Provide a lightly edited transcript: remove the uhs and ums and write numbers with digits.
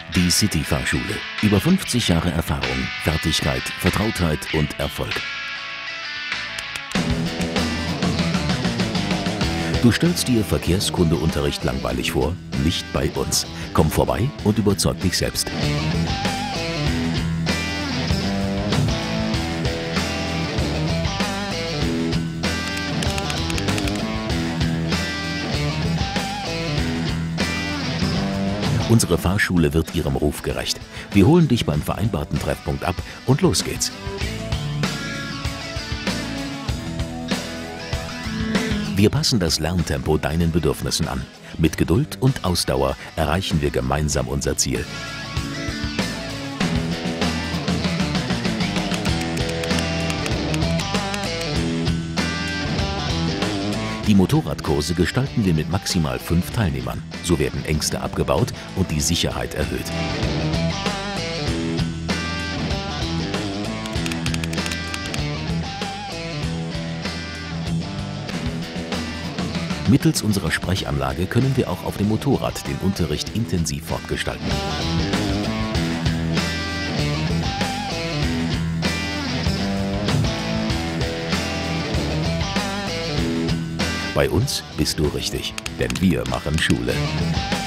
Die City-Fahrschule. Über 50 Jahre Erfahrung, Fertigkeit, Vertrautheit und Erfolg. Du stellst dir Verkehrskundeunterricht langweilig vor? Nicht bei uns. Komm vorbei und überzeug dich selbst. Unsere Fahrschule wird ihrem Ruf gerecht. Wir holen dich beim vereinbarten Treffpunkt ab und los geht's. Wir passen das Lerntempo deinen Bedürfnissen an. Mit Geduld und Ausdauer erreichen wir gemeinsam unser Ziel. Die Motorradkurse gestalten wir mit maximal 5 Teilnehmern. So werden Ängste abgebaut und die Sicherheit erhöht. Mittels unserer Sprechanlage können wir auch auf dem Motorrad den Unterricht intensiv fortgestalten. Bei uns bist du richtig, denn wir machen Schule.